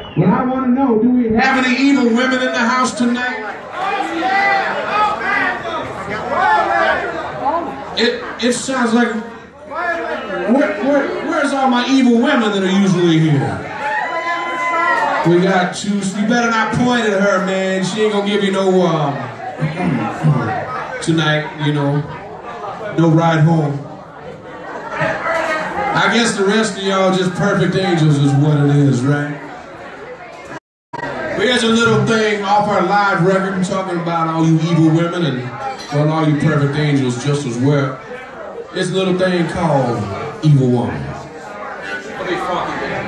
Well, I want to know, do we have any evil women in the house tonight? It sounds like, where's all my evil women that are usually here? We got two, so you better not point at her, man. She ain't gonna give you no, tonight, you know, no ride home. I guess the rest of y'all just perfect angels is what it is, right? Here's a little thing off our live record talking about all you evil women and, well, all you perfect angels just as well. It's a little thing called Evil Woman. Let me funky, man.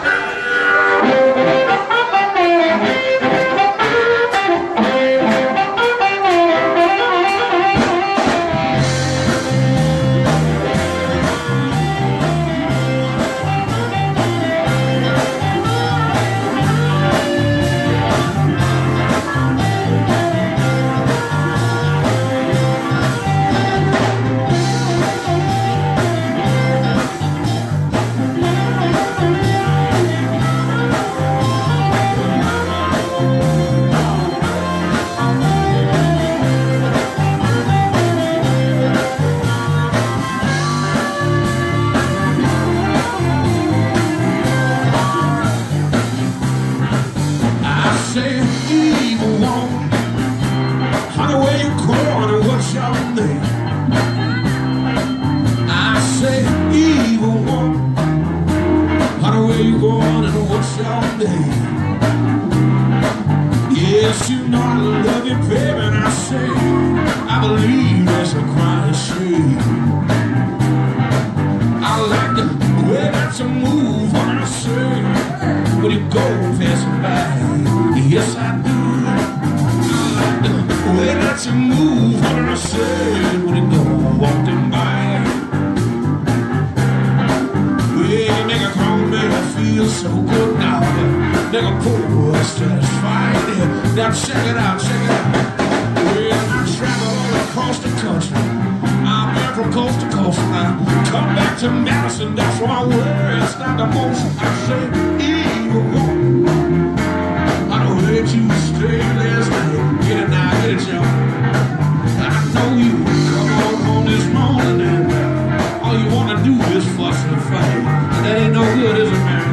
Yes, you know I love you, baby, and I say I believe there's a crying shame. I like the way that you move when I say when you go passing by. Yes, I do. I like the way that you move when I say when you go walking by. Well, you make a grown man feel so good now. Nigga, poor, satisfied. Now check it out, check it out. Well, I travel all across the country. I've been from coast to coast. I come back to Madison, that's why I wear it's not the most. I say, evil woman, I don't let you stay last night. Get it now, get it, y'all. I know you come on home this morning and all you wanna do is fuss and fight. That ain't no good, is it, man?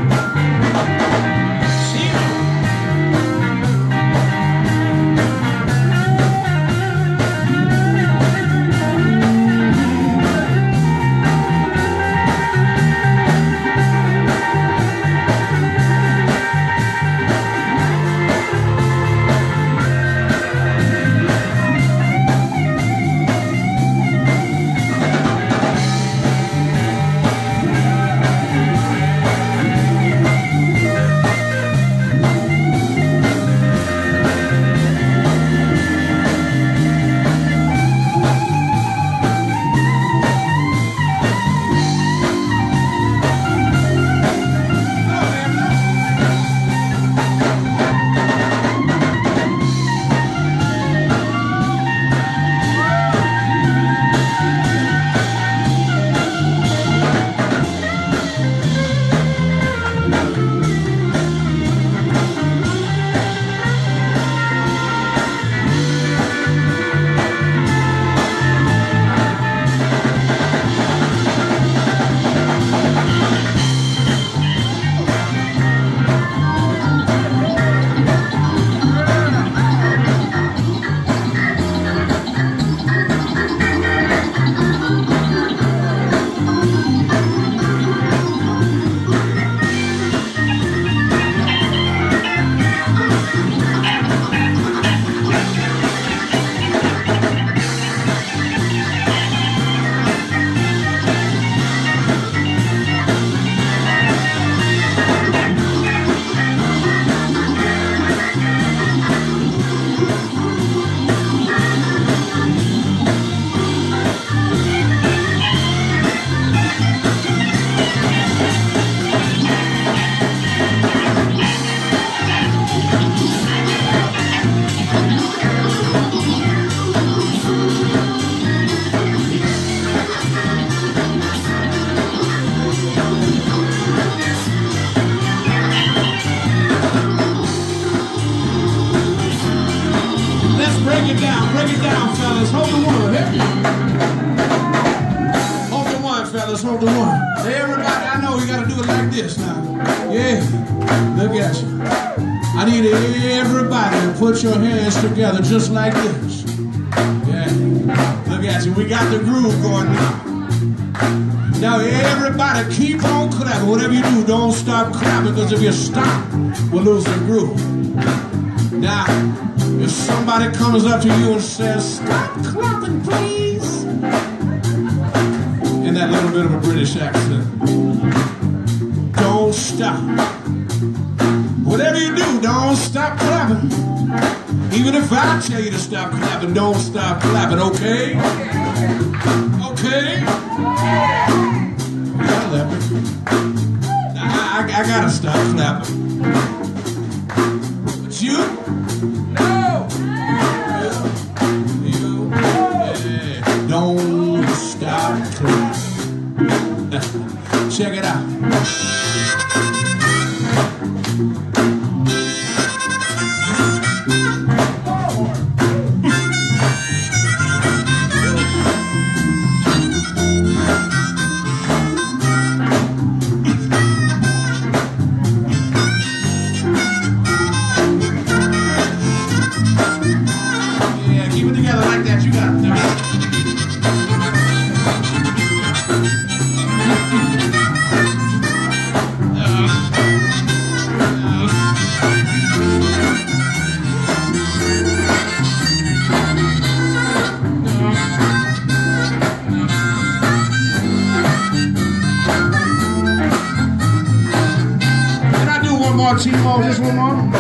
break it down, fellas. Hold the one. Hold the one, fellas. Hold the one. Hey, everybody, I know you got to do it like this now. Yeah, look at you. I need everybody to put your hands together just like this. Yeah, look at you. We got the groove going now. Now, everybody keep on clapping. Whatever you do, don't stop clapping, because if you stop, we'll lose the groove. Now, if somebody comes up to you and says, "Stop clapping, please," in that little bit of a British accent, don't stop. Whatever you do, don't stop clapping. Even if I tell you to stop clapping, don't stop clapping, okay? Okay? I gotta stop clapping. But you? No! You? Yeah. Don't stop clapping. Check it out. T-Mo, just one more.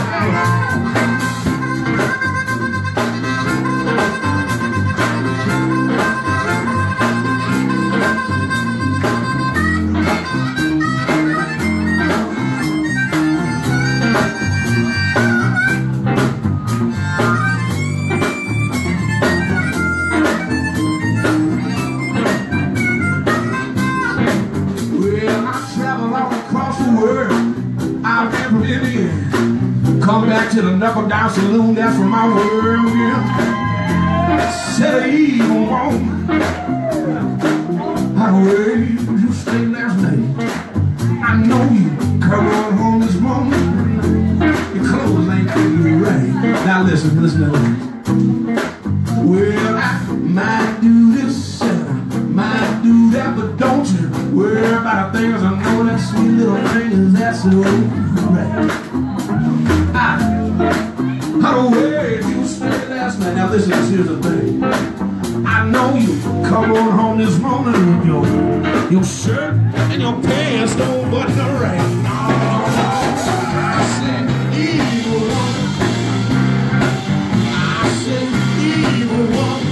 Come back to the Knuckle Down Saloon, that's where my world is. Said an evil woman, how where you stayed last night? I know you come on home this morning. Your clothes ain't fitting right. Now listen to this. Well, I might do this, might do that, but don't you worry about the things. I know that sweet little thing is that's so right. How where you stayed last night? Now listen, here's the thing. I know you come on home this morning with your shirt and your pants don't button right. I said evil woman. I said evil woman.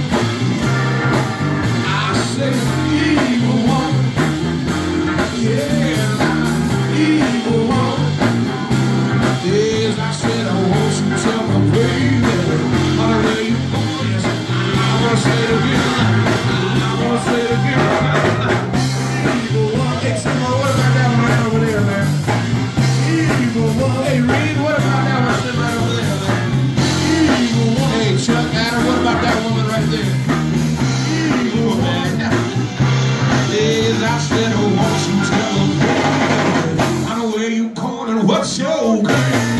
I said evil woman. Yeah, evil woman. Yes, I said I want you to tell my baby how the way you go. Yes, I want to say it again. I want to say it again. Evil one. Hey, Timo, what about that one right over there, man? Evil one. Hey, Reed, what about that one sitting right over there, man? Evil one. Hey, Chuck, Adam, what about that woman right there? Evil man. Yes, I said I want you to tell my baby how the way you going and what's your game.